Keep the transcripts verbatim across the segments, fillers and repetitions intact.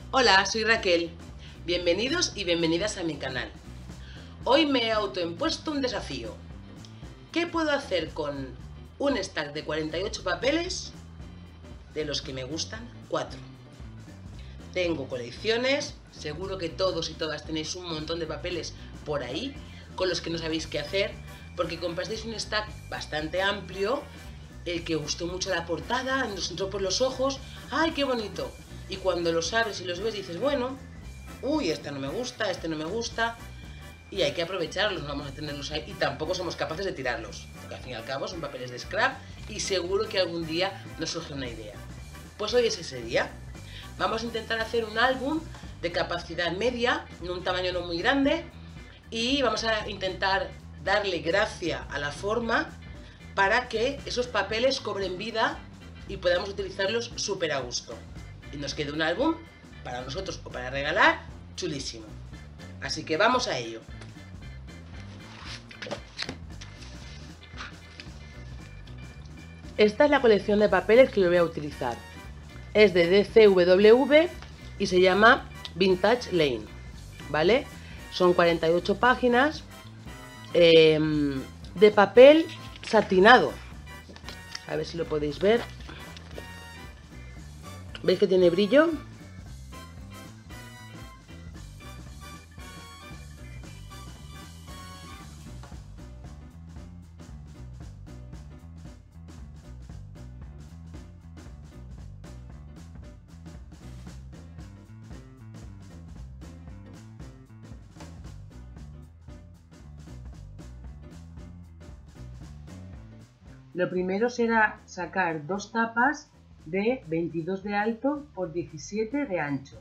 Hola, soy Raquel. Bienvenidos y bienvenidas a mi canal. Hoy me he autoimpuesto un desafío. ¿Qué puedo hacer con un stack de cuarenta y ocho papeles? De los que me gustan, cuatro. Tengo colecciones, seguro que todos y todas tenéis un montón de papeles por ahí con los que no sabéis qué hacer, porque comprasteis un stack bastante amplio, el que gustó mucho la portada, nos entró por los ojos, ¡ay, qué bonito! Y cuando los abres y los ves dices, bueno, uy, este no me gusta, este no me gusta, y hay que aprovecharlos, no vamos a tenerlos ahí, y tampoco somos capaces de tirarlos, porque al fin y al cabo son papeles de scrap y seguro que algún día nos surge una idea. Pues hoy es ese día. Vamos a intentar hacer un álbum de capacidad media, en un tamaño no muy grande, y vamos a intentar darle gracia a la forma para que esos papeles cobren vida y podamos utilizarlos súper a gusto. Y nos quede un álbum para nosotros o para regalar chulísimo. Así que vamos a ello. Esta es la colección de papeles que yo voy a utilizar. Es de D C W W y se llama Vintage Lane, ¿vale? Son cuarenta y ocho páginas eh, de papel satinado. A ver si lo podéis ver. ¿Veis que tiene brillo? Lo primero será sacar dos tapas de veintidós de alto por diecisiete de ancho.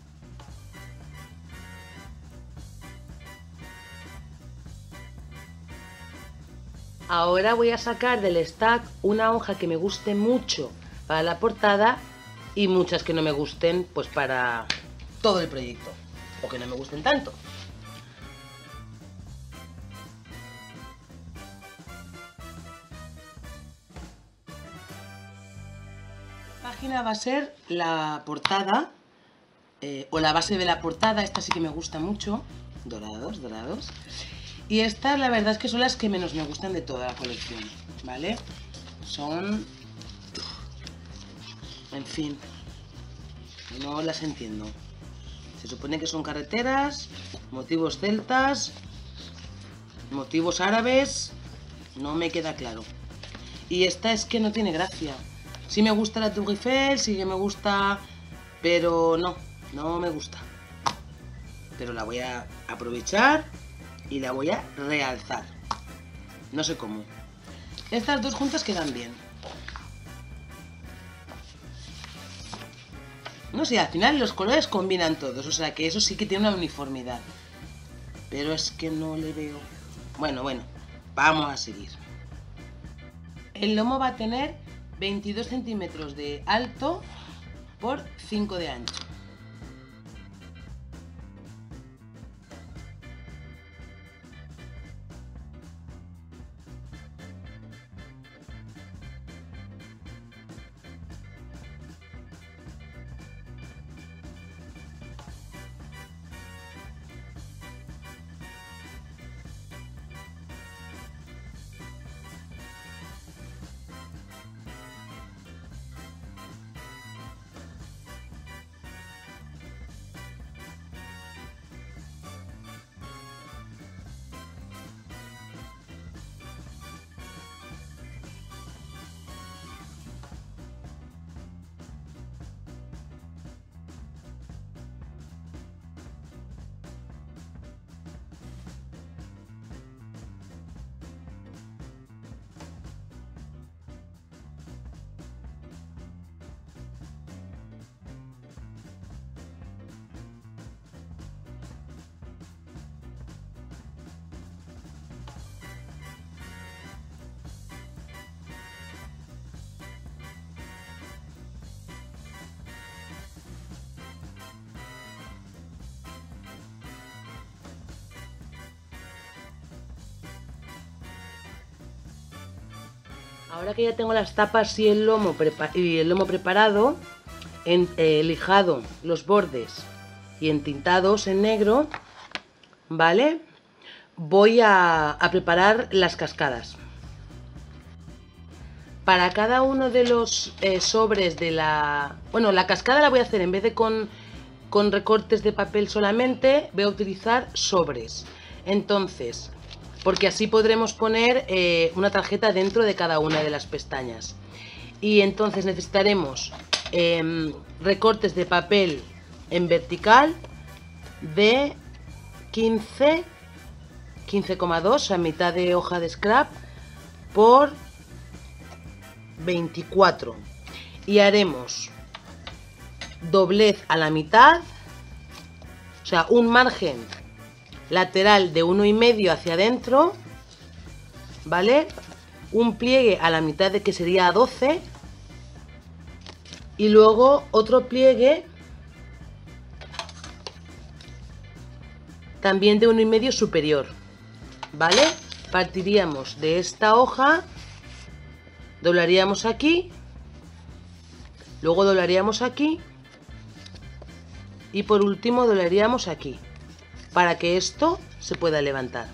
Ahora voy a sacar del stack una hoja que me guste mucho para la portada y muchas que no me gusten pues para todo el proyecto o que no me gusten tanto. La página va a ser la portada eh, o la base de la portada. Esta sí que me gusta mucho, dorados, dorados. Y estas la verdad es que son las que menos me gustan de toda la colección, ¿vale? Son... En fin, no las entiendo. Se supone que son carreteras, motivos celtas, motivos árabes, no me queda claro. Y esta es que no tiene gracia. Sí me gusta la Tour Eiffel, sí que me gusta, pero no, no me gusta. Pero la voy a aprovechar y la voy a realzar. No sé cómo. Estas dos juntas quedan bien. No sé, al final los colores combinan todos, o sea que eso sí que tiene una uniformidad. Pero es que no le veo... Bueno, bueno, vamos a seguir. El lomo va a tener veintidós centímetros de alto por cinco de ancho. Ahora que ya tengo las tapas y el lomo, y el lomo preparado, en, eh, lijado los bordes y entintados en negro, ¿vale? Voy a, a preparar las cascadas. Para cada uno de los eh, sobres de la... Bueno, la cascada la voy a hacer en vez de con, con recortes de papel solamente, voy a utilizar sobres. Entonces, porque así podremos poner eh, una tarjeta dentro de cada una de las pestañas. Y entonces necesitaremos eh, recortes de papel en vertical de quince, quince coma dos, o sea, mitad de hoja de scrap por veinticuatro, y haremos doblez a la mitad, o sea, un margen lateral de uno y medio hacia adentro, ¿vale? Un pliegue a la mitad, de que sería doce, y luego otro pliegue también de uno y medio superior, ¿vale? Partiríamos de esta hoja, doblaríamos aquí, luego doblaríamos aquí y por último doblaríamos aquí, para que esto se pueda levantar.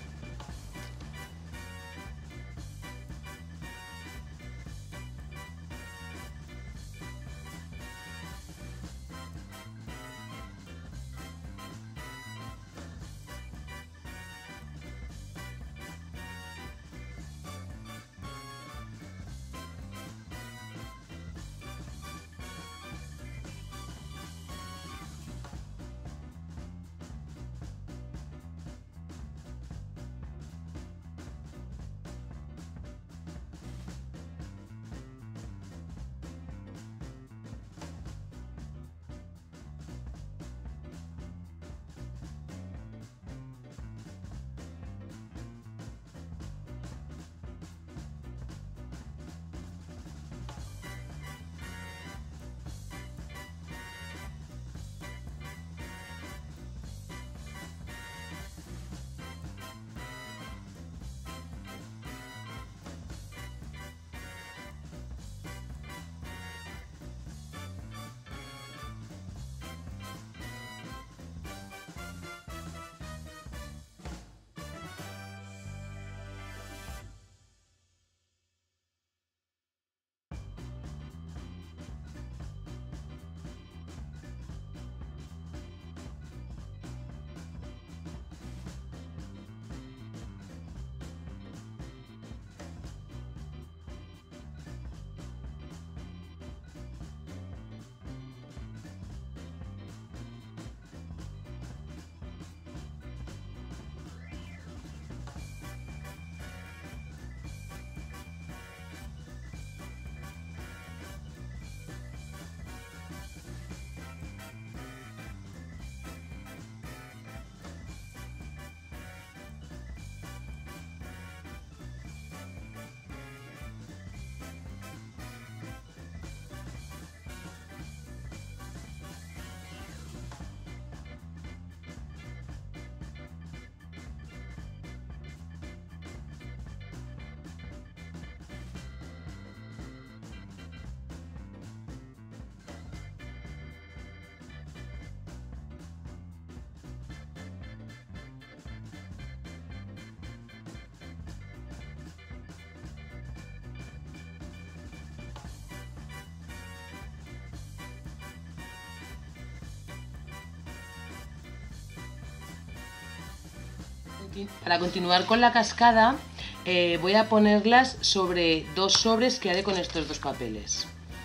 Para continuar con la cascada, eh, voy a ponerlas sobre dos sobres que haré con estos dos papeles.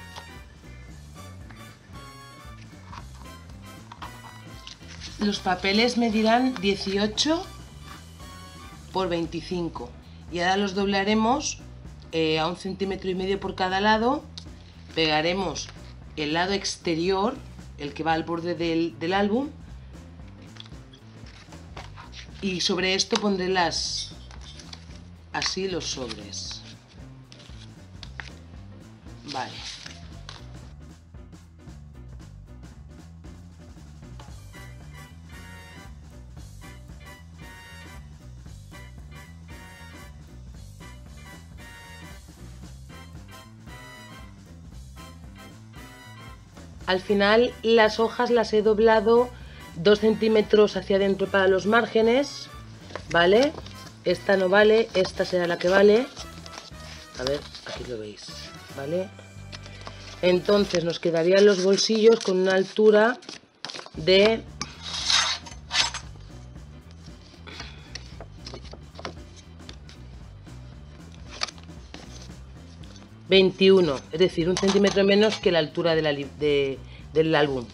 Los papeles medirán dieciocho por veinticinco y ahora los doblaremos eh, a un centímetro y medio por cada lado. Pegaremos el lado exterior, el que va al borde del, del álbum, y sobre esto pondré las así los sobres. Vale. Al final las hojas las he doblado dos centímetros hacia adentro para los márgenes, ¿vale? Esta no vale, esta será la que vale. A ver, aquí lo veis, ¿vale? Entonces nos quedarían los bolsillos con una altura de veintiuno, es decir, un centímetro menos que la altura de la, de, del álbum.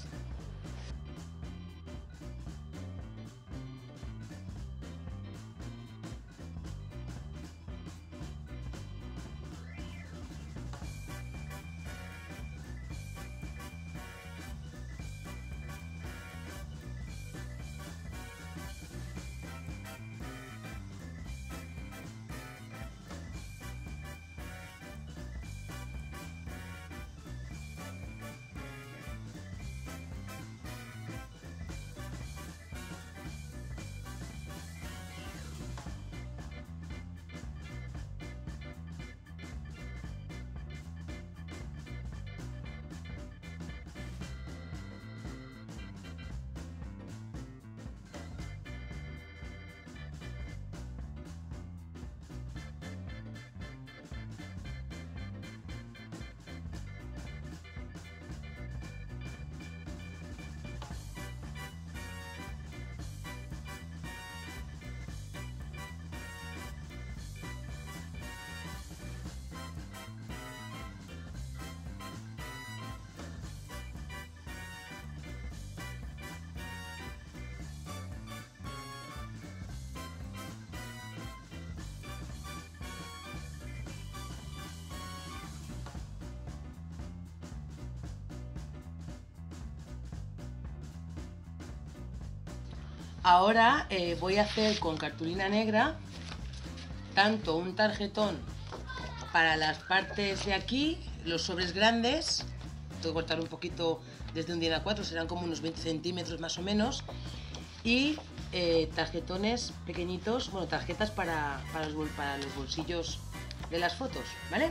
Ahora eh, voy a hacer con cartulina negra tanto un tarjetón para las partes de aquí, los sobres grandes. Tengo que cortar un poquito desde un diez a cuatro, serán como unos veinte centímetros más o menos. Y eh, tarjetones pequeñitos, bueno, tarjetas para, para, los, para los bolsillos de las fotos, ¿vale?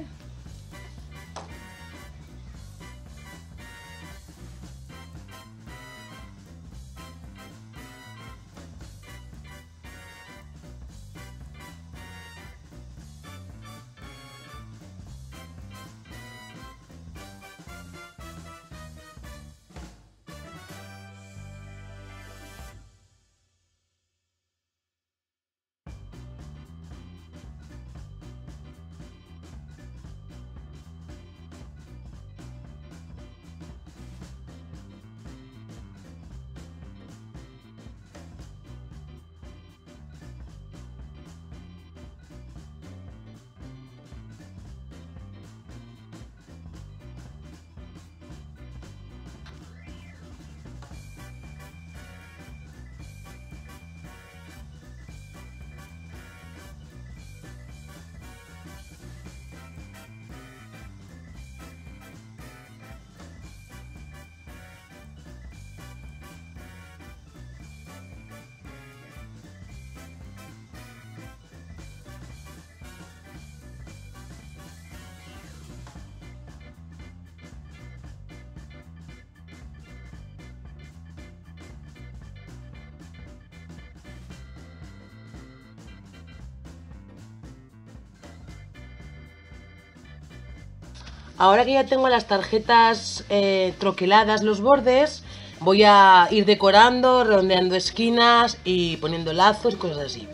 Ahora que ya tengo las tarjetas eh, troqueladas, los bordes, voy a ir decorando, redondeando esquinas y poniendo lazos y cosas así.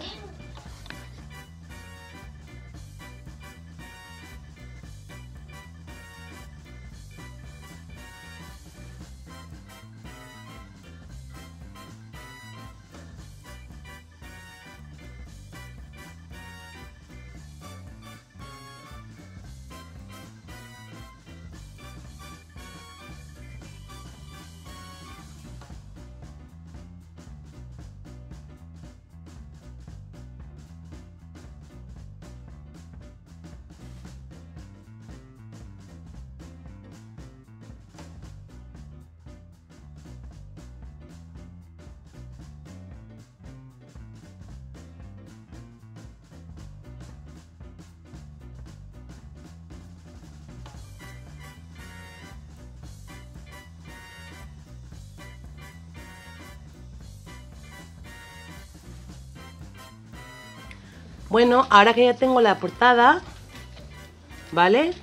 Bueno, ahora que ya tengo la portada, ¿vale?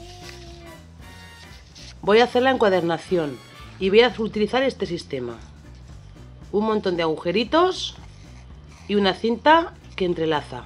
Voy a hacer la encuadernación y voy a utilizar este sistema. Un montón de agujeritos y una cinta que entrelaza.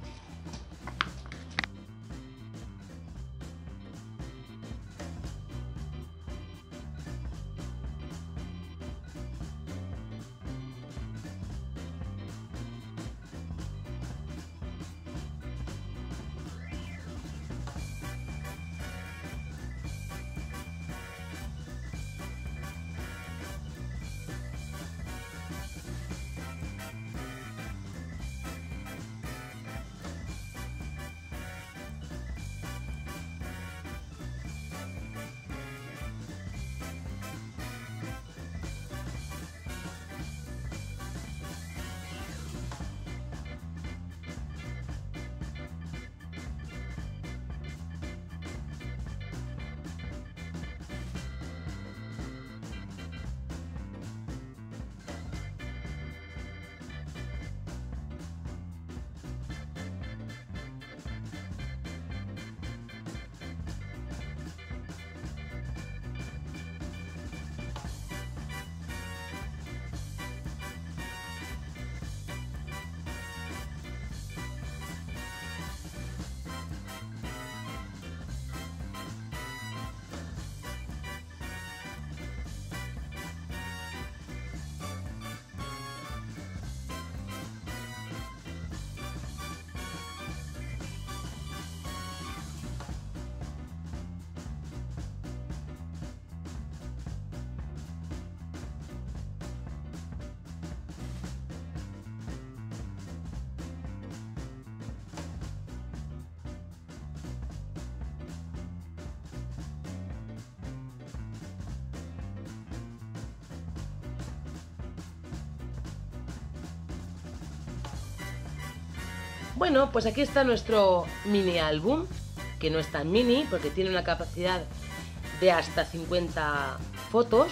Bueno, pues aquí está nuestro mini álbum, que no es tan mini porque tiene una capacidad de hasta cincuenta fotos,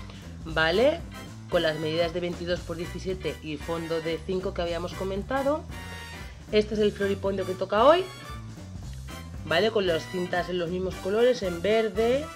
¿vale? Con las medidas de veintidós por diecisiete y fondo de cinco que habíamos comentado. Este es el floripondio que toca hoy, ¿vale? Con las cintas en los mismos colores, en verde,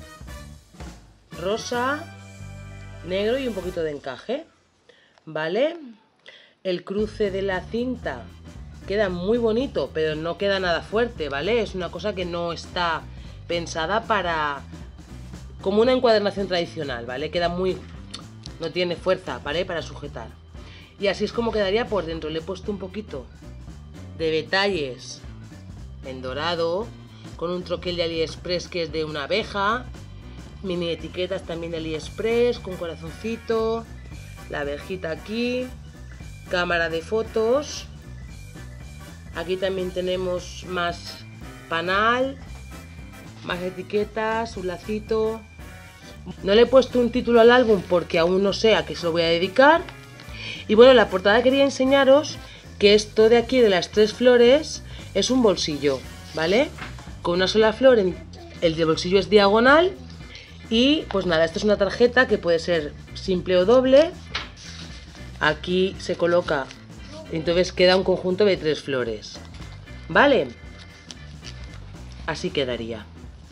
rosa, negro y un poquito de encaje, ¿vale? El cruce de la cinta queda muy bonito, pero no queda nada fuerte, ¿vale? Es una cosa que no está pensada para... como una encuadernación tradicional, ¿vale? Queda muy... no tiene fuerza, ¿vale? Para sujetar. Y así es como quedaría por dentro. Le he puesto un poquito de detalles en dorado, con un troquel de AliExpress que es de una abeja, mini etiquetas también de AliExpress, con corazoncito, la abejita aquí, cámara de fotos. Aquí también tenemos más panal, más etiquetas, un lacito. No le he puesto un título al álbum porque aún no sé a qué se lo voy a dedicar. Y bueno, la portada quería enseñaros que esto de aquí de las tres flores es un bolsillo, ¿vale? Con una sola flor, en el de bolsillo es diagonal. Y pues nada, esto es una tarjeta que puede ser simple o doble. Aquí se coloca... entonces queda un conjunto de tres flores, ¿vale? Así quedaría.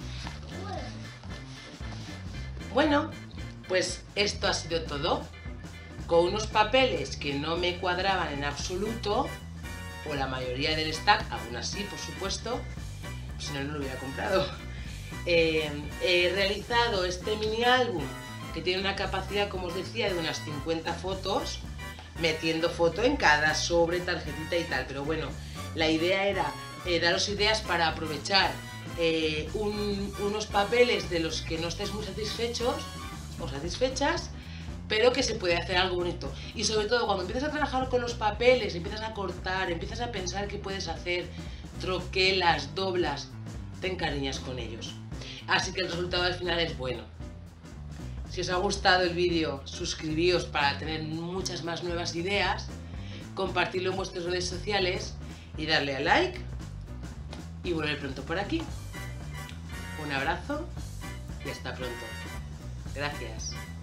Bueno, pues esto ha sido todo. Con unos papeles que no me cuadraban en absoluto, o la mayoría del stack, aún así, por supuesto, si no, no lo hubiera comprado. Eh, he realizado este mini álbum que tiene una capacidad, como os decía, de unas cincuenta fotos, metiendo foto en cada sobre, tarjetita y tal, pero bueno, la idea era eh, daros ideas para aprovechar eh, un, unos papeles de los que no estéis muy satisfechos o satisfechas, pero que se puede hacer algo bonito. Y sobre todo cuando empiezas a trabajar con los papeles, empiezas a cortar, empiezas a pensar qué puedes hacer, troquelas, doblas, te encariñas con ellos. Así que el resultado al final es bueno. Si os ha gustado el vídeo, suscribíos para tener muchas más nuevas ideas, compartirlo en vuestras redes sociales y darle a like, y volver pronto por aquí. Un abrazo y hasta pronto. Gracias.